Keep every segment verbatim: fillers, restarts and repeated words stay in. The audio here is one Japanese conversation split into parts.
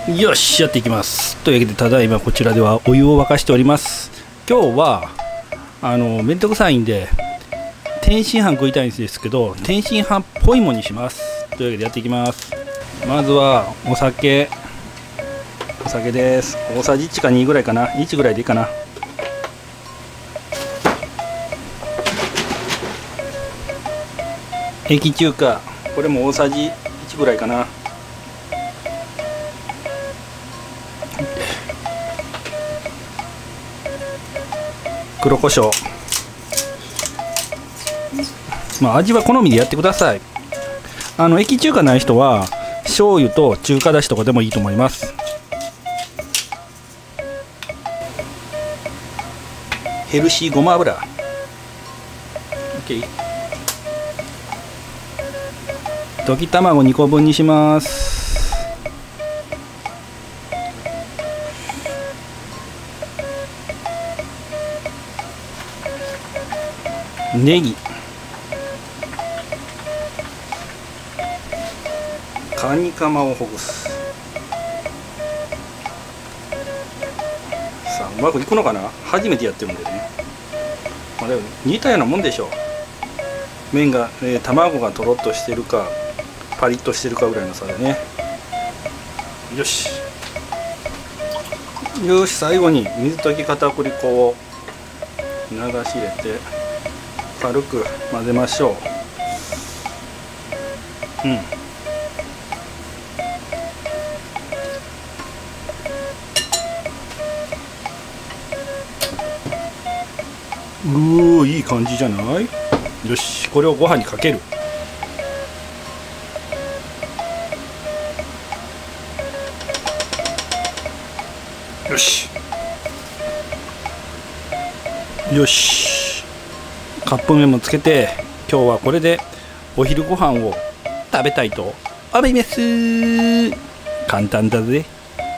よし、やっていきます。というわけで、ただいまこちらではお湯を沸かしております。今日はあのめんどくさいんで天津飯食いたいんですけど、天津飯っぽいものにします。というわけでやっていきます。まずはお酒お酒です。大さじいちかにぐらいかな。いちぐらいでいいかな。駅中華、これも大さじいちぐらいかな。黒胡椒、まあ味は好みでやってください。あの駅中華ない人は醤油と中華だしとかでもいいと思います。ヘルシーごま油 OK。 溶き卵にこぶんにします。ネギ、カニカマをほぐす。さあ、うまくいくのかな。初めてやってるんでね、まあ、でも似たようなもんでしょう。麺が、えー、卵がとろっとしてるかパリッとしてるかぐらいの差でね。よしよし、最後に水溶き片栗粉を流し入れて軽く混ぜましょう。うんうー、いい感じじゃない。よし、これをご飯にかける。よしよし、カップ麺もつけて、今日はこれでお昼ご飯を食べたいと思います。簡単だぜ。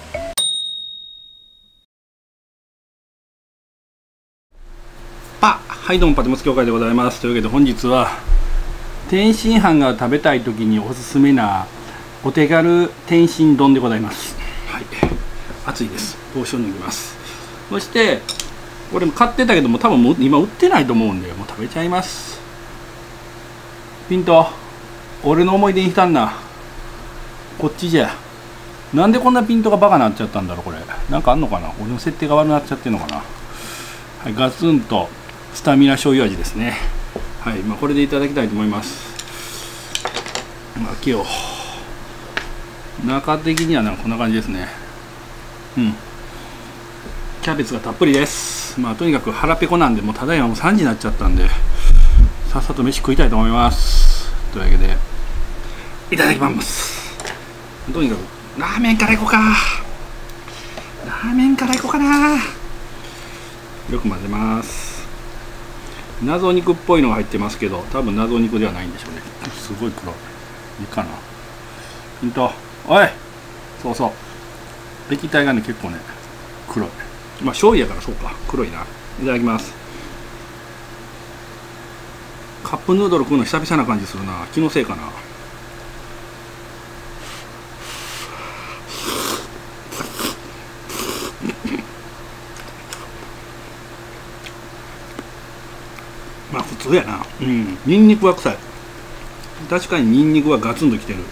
パはいどうも、パテモス協会でございます。というわけで本日は天津飯が食べたい時におすすめなお手軽天津丼でございます。はい、熱いです。帽子を脱ぎます。そしてこれも買ってたけども、多分もう今売ってないと思うんで、もう食べちゃいます。ピント、俺の思い出に浸んな。こっちじゃ。なんでこんなピントがバカなっちゃったんだろう。これなんかあんのかな。俺の設定が悪くなっちゃってるのかな。はい、ガツンとスタミナ醤油味ですね。はい、まあ、これでいただきたいと思います。まあ、今日中的にはなんかこんな感じですね。うん、キャベツがたっぷりです。まあとにかく腹ペコなんで、もうただいまもうさんじになっちゃったんで、さっさと飯食いたいと思います。というわけでいただきます。とにかくラーメンからいこうか。ラーメンからいこうかな。よく混ぜます。謎肉っぽいのが入ってますけど、多分謎肉ではないんでしょうね。すごい黒い。いいかな。ヒント、おい、そうそう、液体がね結構ね黒い。まあ醤油やからそうか、黒いな。いただきます。カップヌードル食うの久々な感じするな。気のせいかな。まあ普通やな。うん、ニンニクは臭い。確かにニンニクはガツンときてる。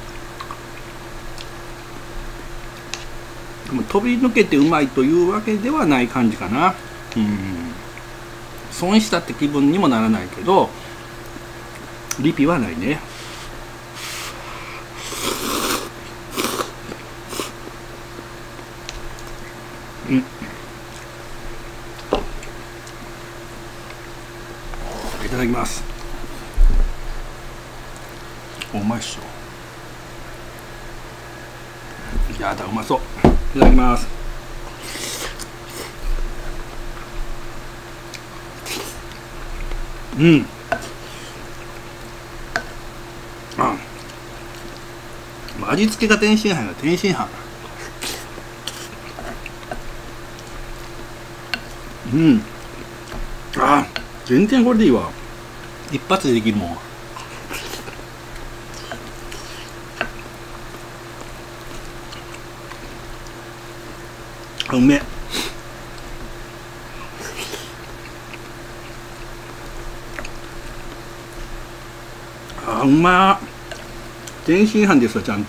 でも飛び抜けてうまいというわけではない感じかな。うん、損したって気分にもならないけどリピはないね。うん、いただきます。うまいっしょ。やだ、うまそう。いただきます。うん、あ、味付けが天津飯が天津飯。うん、あ、全然これでいいわ。一発でできるもん。 うめえ。あ、うまー。天津飯ですわ、ちゃんと。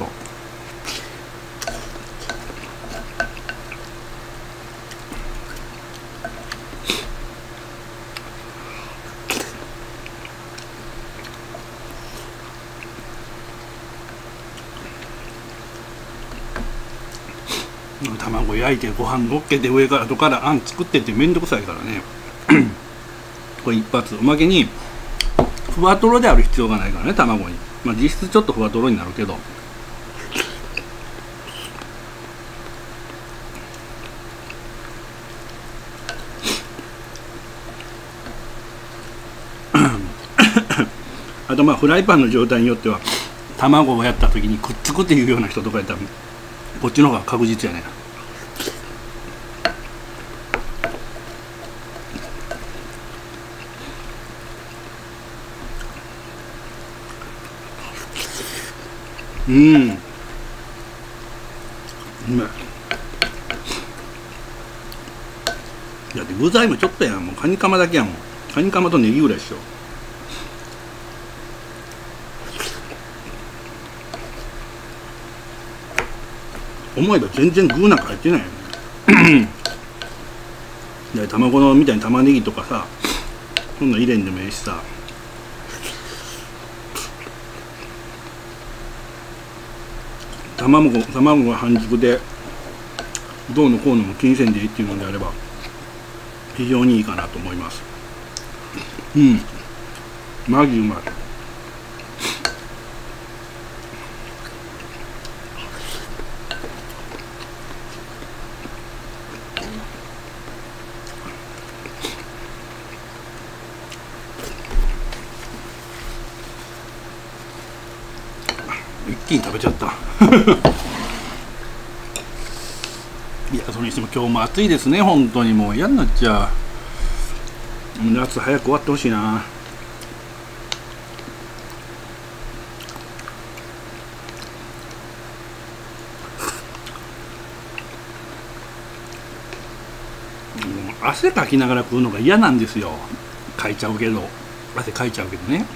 卵焼いてご飯のっけて上から後からあん作ってってめんどくさいからねこれ一発。おまけにふわとろである必要がないからね、卵に。まあ実質ちょっとふわとろになるけど、あとまあフライパンの状態によっては卵をやった時にくっつくっていうような人とかやったらこっちの方が確実やね。うん、うまい。だって具材もちょっとやん。もうカニカマだけやもん。カニカマとネギぐらいでしょ。思えば全然具なんか入ってないよねで卵のみたいに玉ねぎとかさ、そんなん入れんでもいいしさ。卵卵が半熟でどうのこうのも気にせんでいいっていうのであれば非常にいいかなと思います。うん、マジうまい。一気に食べちゃったいや、それにしても今日も暑いですね。本当にもう嫌になっちゃう。夏早く終わってほしいな。汗かきながら食うのが嫌なんですよ。かいちゃうけど、汗かいちゃうけどね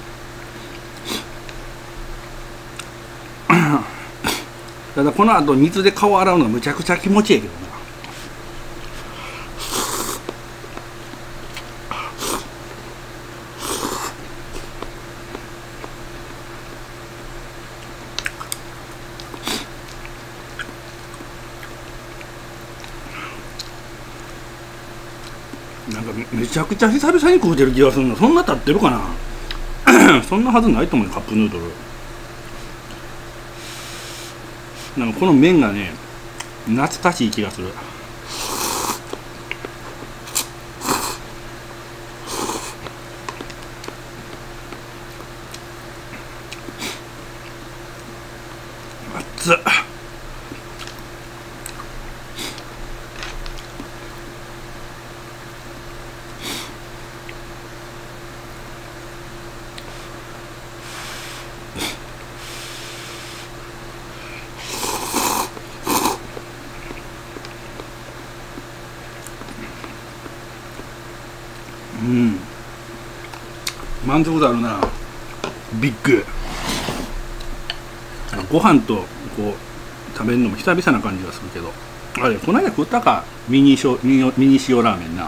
ただこの後水で顔洗うのがむちゃくちゃ気持ちいいけどな。なんかめちゃくちゃ久々に食うてる気がするの。そんな経ってるかなそんなはずないと思うよ、カップヌードル。なんかこの麺がね、懐かしい気がする。熱っ。うん、満足だろうな。ビッグ。ご飯とこう食べるのも久々な感じがするけど、あれこの間食ったか、ミニ塩ミニミニ塩ラーメンな。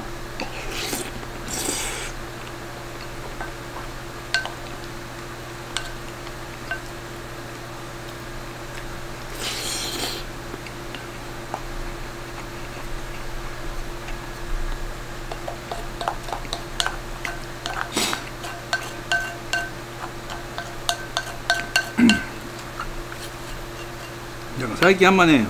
だから最近あんまね、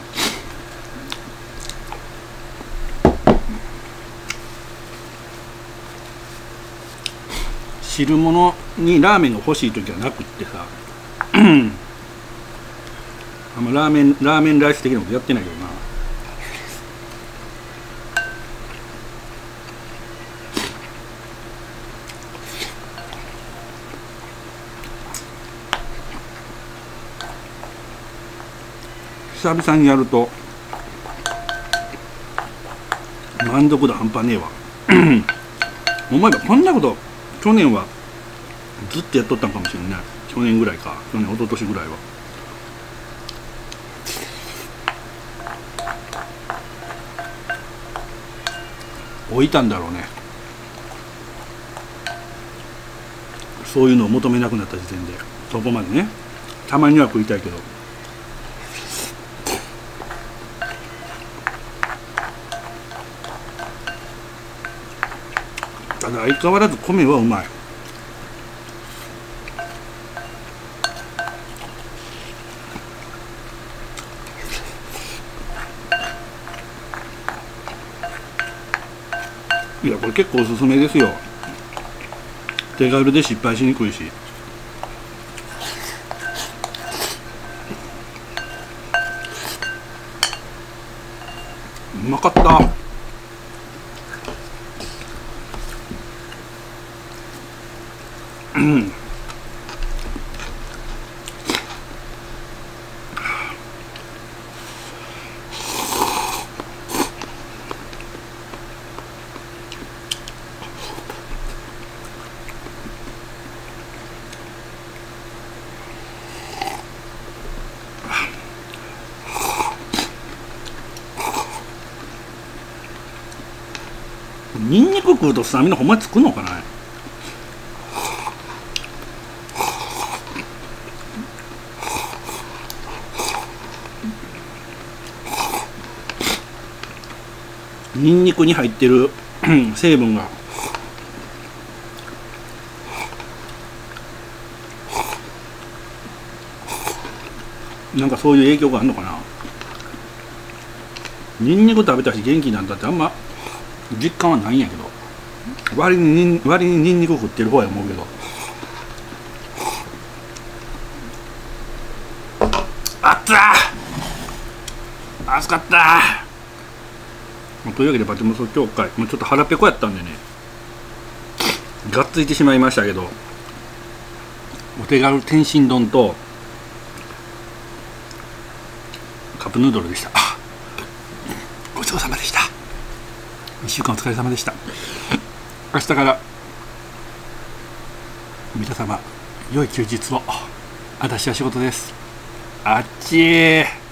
汁物にラーメンが欲しい時はなくってさあんまラーメンラーメンライス的なことやってないけどな。久々にやると満足度半端ねえわ思えばこんなこと去年はずっとやっとったんかもしれんない。去年ぐらいか、去年一昨年ぐらいは。置いたんだろうね、そういうのを求めなくなった時点で。そこまでね、たまには食いたいけど。ただ相変わらず米はうまい。いやこれ結構おすすめですよ。手軽で失敗しにくいし。うまかった。うんニンニク食うとスタミナほんまにつくのかな。ニンニクに入ってる成分がなんかそういう影響があるのかな。ニンニク食べたし元気なんだってあんま実感はないんやけど、割に割にニンニク食ってる方や思うけど。あったー、暑かったー。というわけでバチモス協会もうちょっと腹ペコやったんでね、がっついてしまいましたけど、お手軽天津丼とカップヌードルでした。ごちそうさまでした。いっしゅうかんお疲れ様でした。明日から皆様良い休日を。私は仕事です。あっちー。